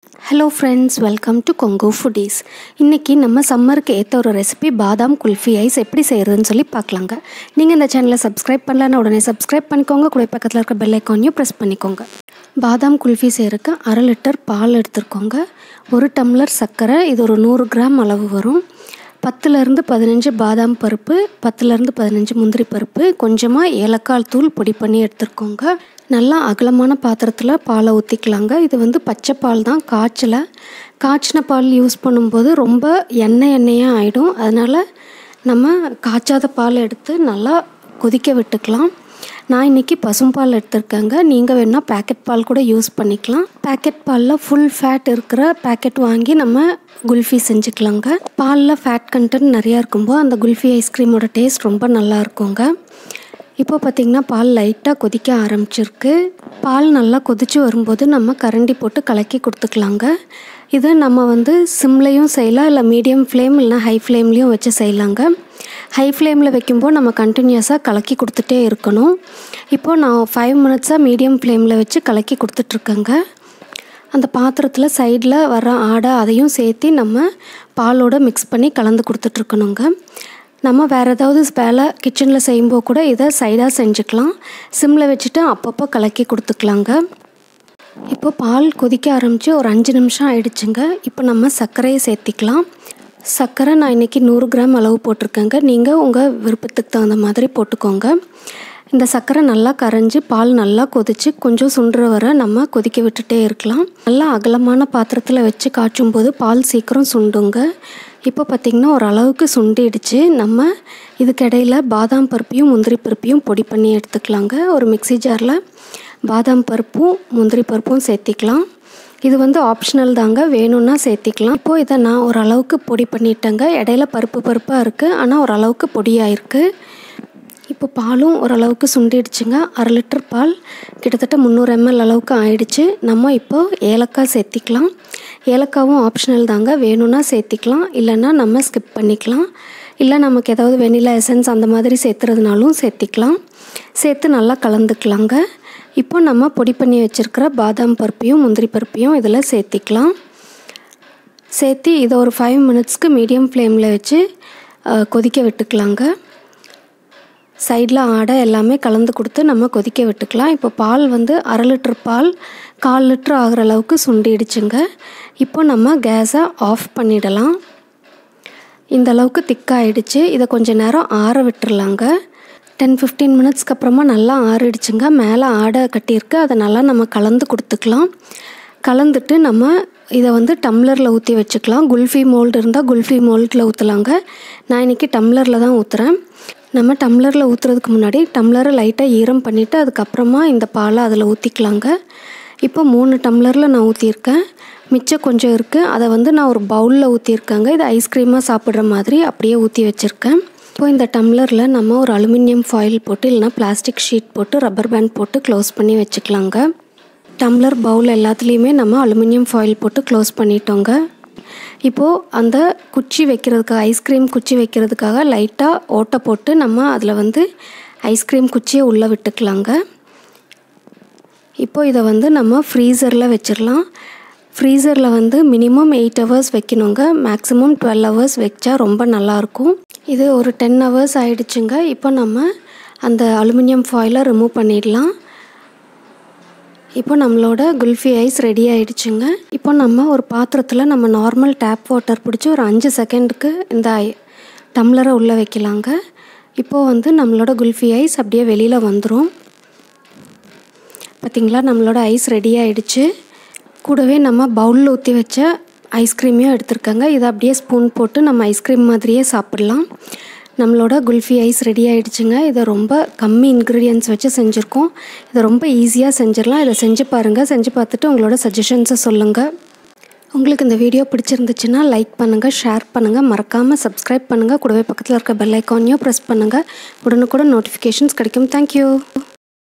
Hello friends, welcome to Congo Foodies. இன்னைக்கு நம்ம சம்மருக்கு ஏத்த ஒரு ரெசிபி பாதாம் குல்ஃபி ஐஸ் எப்படி செய்யறதுன்னு சொல்லி பார்க்கலாங்க. நீங்க இந்த சேனலை சப்ஸ்கிரைப் பண்ணலனா உடனே சப்ஸ்கிரைப் பண்ணிக்கோங்க. கூட பக்கத்துல இருக்க பெல் ஐகானையும் பிரஸ் பண்ணிக்கோங்க. பாதாம் குல்ஃபி செய்யறதுக்கு 1/2 லிட்டர் பால் எடுத்துக்கோங்க. 1 டம்ளர் சர்க்கரை, இது ஒரு 100 கிராம் அளவு வரும். 10 இருந்து 15 பாதாம் பருப்பு, 10 இருந்து 15 முந்திரி பருப்பு, கொஞ்சமா ஏலக்காய் தூள் பொடி பண்ணி எடுத்துக்கோங்க. நல்லா அகலமான பாத்திரத்தில் பாலை ஊற்றிக்கலாங்க. இது பச்சை பால் தான், காய்ச்சின பால் யூஸ் பண்ணும்போது ரொம்ப எண்ணெயாக ஆகிடும். அதனால் நம்ம காய்ச்சாத பால் எடுத்து நல்லா கொதிக்க விட்டுக்கலாம். நான் இன்றைக்கி பசும்பால் எடுத்துருக்கேங்க. நீங்கள் வேணால் பேக்கெட் பால் கூட யூஸ் பண்ணிக்கலாம். பேக்கெட் பாலில் ஃபுல் ஃபேட் இருக்கிற பேக்கெட் வாங்கி நம்ம குல்ஃபி செஞ்சுக்கலாங்க. பாலில் ஃபேட் கண்டென்ட் நிறையா இருக்கும்போது அந்த குல்ஃபி ஐஸ்கிரீமோட டேஸ்ட் ரொம்ப நல்லா இருக்குங்க. இப்போ பார்த்திங்கன்னா பால் லைட்டாக கொதிக்க ஆரம்பிச்சிருக்கு. பால் நல்லா கொதித்து வரும்போது நம்ம கரண்டி போட்டு கலக்கி கொடுத்துக்கலாங்க. இதை நம்ம சிம்லேயும் செய்யலாம், இல்லை மீடியம் ஃப்ளேம் இல்லைனா ஹை ஃப்ளேம்லேயும் வச்சு செய்யலாங்க. ஹை ஃப்ளேமில் வைக்கும்போது நம்ம கண்டினியூஸாக கலக்கி கொடுத்துட்டே இருக்கணும். இப்போது நான் 5 மினிட்ஸாக மீடியம் ஃப்ளேமில் வச்சு கலக்கி கொடுத்துட்ருக்கேங்க. அந்த பாத்திரத்தில் சைடில் வர ஆடை அதையும் சேர்த்து நம்ம பாலோடு மிக்ஸ் பண்ணி கலந்து கொடுத்துட்ருக்கணுங்க. நம்ம வேறு ஏதாவது வேலை கிச்சனில் செய்யும்போது கூட இதை சைடாக செஞ்சுக்கலாம். சிம்மில் வச்சுட்டு அப்பப்போ கலக்கி கொடுத்துக்கலாங்க. இப்போ பால் கொதிக்க ஆரம்பித்து ஒரு 5 நிமிஷம் ஆயிடுச்சுங்க. இப்போ நம்ம சர்க்கரையை சேர்த்திக்கலாம். சர்க்கரை நான் இன்றைக்கி 100 கிராம் அளவு போட்டிருக்கேங்க. நீங்கள் உங்கள் விருப்பத்துக்கு தகுந்த மாதிரி போட்டுக்கோங்க. இந்த சர்க்கரை நல்லா கரைஞ்சி பால் நல்லா கொதித்து கொஞ்சம் சுண்டுற வரை நம்ம கொதிக்க விட்டுட்டே இருக்கலாம். நல்லா அகலமான பாத்திரத்தில் வச்சு காய்ச்சும் போது பால் சீக்கிரம் சுண்டுங்க. இப்போ பார்த்திங்கன்னா ஓரளவுக்கு சுண்டிடுச்சு. நம்ம இதுக்கிடையில் பாதாம் பருப்பையும் முந்திரி பருப்பையும் பொடி பண்ணி எடுத்துக்கலாங்க. ஒரு மிக்ஸி ஜாரில் பாதாம் பருப்பும் முந்திரி பருப்பும் சேர்த்திக்கலாம். இது ஆப்ஷனல் தாங்க, வேணும்னா சேர்த்திக்கலாம். இப்போது இதை நான் ஓரளவுக்கு பொடி பண்ணிட்டேங்க. இடையில பருப்பாக இருக்குது, ஆனால் ஓரளவுக்கு பொடியாயிருக்கு. இப்போ பாலும் ஓரளவுக்கு சுண்டிடுச்சுங்க. 1/2 லிட்டர் பால் கிட்டத்தட்ட 300 ml அளவுக்கு ஆயிடுச்சு. நம்ம இப்போது ஏலக்காய் சேர்த்திக்கலாம். ஏலக்காவும் ஆப்ஷனல் தாங்க, வேணும்னா சேர்த்திக்கலாம், இல்லைன்னா நம்ம ஸ்கிப் பண்ணிக்கலாம். இல்லை நமக்கு ஏதாவது வெனிலா எசன்ஸ் அந்த மாதிரி சேர்த்துறதுனாலும் சேர்த்திக்கலாம். சேர்த்து நல்லா கலந்துக்கலாங்க. இப்போ நம்ம பொடி பண்ணி வச்சுருக்கிற பாதாம் பருப்பையும் முந்திரி பருப்பையும் இதில் சேர்த்திக்கலாம். சேர்த்து இதை ஒரு 5 மினிட்ஸ்க்கு மீடியம் ஃப்ளேமில் வச்சு கொதிக்க விட்டுக்கலாங்க. சைடில் ஆடை எல்லாமே கலந்து கொடுத்து நம்ம கொதிக்க விட்டுக்கலாம். இப்போ பால் 1/2 லிட்டர் பால் 1/4 லிட்டர் ஆகிற அளவுக்கு சுண்டிடுச்சுங்க. இப்போ நம்ம கேஸை ஆஃப் பண்ணிடலாம். இந்த அளவுக்கு திக்காகிடுச்சு. இதை கொஞ்சம் நேரம் ஆற விட்டுறலாங்க. 10-15 மினிட்ஸ்க்கு அப்புறமா நல்லா ஆறிடுச்சுங்க. மேலே ஆடை கட்டியிருக்கு, அதை நல்லா நம்ம கலந்து கொடுத்துக்கலாம். கலந்துட்டு நம்ம இதை டம்ளரில் ஊற்றி வச்சுக்கலாம். குல்ஃபி மோல்டு இருந்தால் குல்ஃபி மோல்டில் ஊற்றலாங்க. நான் இன்றைக்கி டம்ளரில் தான் ஊற்றுறேன். நம்ம டம்ளரில் ஊற்றுறதுக்கு முன்னாடி டம்ளரை லைட்டாக ஈரம் பண்ணிவிட்டு அதுக்கப்புறமா இந்த பாலை அதில் ஊற்றிக்கலாங்க. இப்போ 3 டம்ளரில் நான் ஊற்றியிருக்கேன். மிச்சம் கொஞ்சம் இருக்குது, அதை நான் ஒரு பவுலில் ஊற்றியிருக்கேங்க. இது ஐஸ்கிரீமாக சாப்பிட்ற மாதிரி அப்படியே ஊற்றி வச்சுருக்கேன். இப்போ இந்த டம்ளரில் நம்ம ஒரு அலுமினியம் ஃபாயில் போட்டு இல்லைனா பிளாஸ்டிக் ஷீட் போட்டு ரப்பர் பேண்ட் போட்டு க்ளோஸ் பண்ணி வச்சுக்கலாங்க. டம்ளர் பவுல் எல்லாத்துலேயுமே நம்ம அலுமினியம் ஃபாயில் போட்டு க்ளோஸ் பண்ணிட்டோங்க. இப்போது அந்த குச்சி வைக்கிறதுக்காக, ஐஸ்கிரீம் குச்சி வைக்கிறதுக்காக லைட்டாக ஓட்டை போட்டு நம்ம அதில் ஐஸ்கிரீம் குச்சியை உள்ளே விட்டுக்கலாங்க. இப்போது இதை நம்ம ஃப்ரீசரில் வச்சிடலாம். ஃப்ரீசரில் மினிமம் 8 ஹவர்ஸ் வைக்கணுங்க. மேக்ஸிமம் 12 ஹவர்ஸ் வச்சா ரொம்ப நல்லாயிருக்கும். இது ஒரு 10 ஹவர்ஸ் ஆகிடுச்சுங்க. இப்போ நம்ம அந்த அலுமினியம் ஃபாயிலை ரிமூவ் பண்ணிடலாம். இப்போ நம்மளோட குல்ஃபி ஐஸ் ரெடி ஆகிடுச்சுங்க. இப்போ நம்ம ஒரு பாத்திரத்தில் நம்ம நார்மல் டேப் வாட்டர் பிடிச்சி ஒரு 5 செகண்டுக்கு இந்த டம்ளரை உள்ளே வைக்கலாங்க. இப்போது நம்மளோட குல்ஃபி ஐஸ் அப்படியே வெளியில் வந்துடும். பார்த்திங்களா, நம்மளோட ஐஸ் ரெடி ஆகிடுச்சு. கூடவே நம்ம பவுலில் ஊற்றி வச்ச ஐஸ்கிரீமையும் எடுத்துருக்கோங்க. இதை அப்படியே ஸ்பூன் போட்டு நம்ம ஐஸ்கிரீம் மாதிரியே சாப்பிட்லாம். நம்மளோட குல்ஃபி ஐஸ் ரெடி ஆகிடுச்சுங்க. இதை ரொம்ப கம்மி இன்க்ரீடியன்ட்ஸ் வச்சு செஞ்சுருக்கோம். இதை ரொம்ப ஈஸியாக செஞ்சிடலாம். இதை செஞ்சு பாருங்கள். செஞ்சு பார்த்துட்டு உங்களோட சஜஷன்ஸை சொல்லுங்கள். உங்களுக்கு இந்த வீடியோ பிடிச்சிருந்துச்சுன்னா லைக் பண்ணுங்கள், ஷேர் பண்ணுங்கள், மறக்காமல் சப்ஸ்கிரைப் பண்ணுங்கள். கூடவே பக்கத்தில் இருக்க பெல் ஐக்கானையும் ப்ரெஸ் பண்ணுங்கள். உடனுக்குடன் நோட்டிஃபிகேஷன்ஸ் கிடைக்கும். தேங்க்யூ.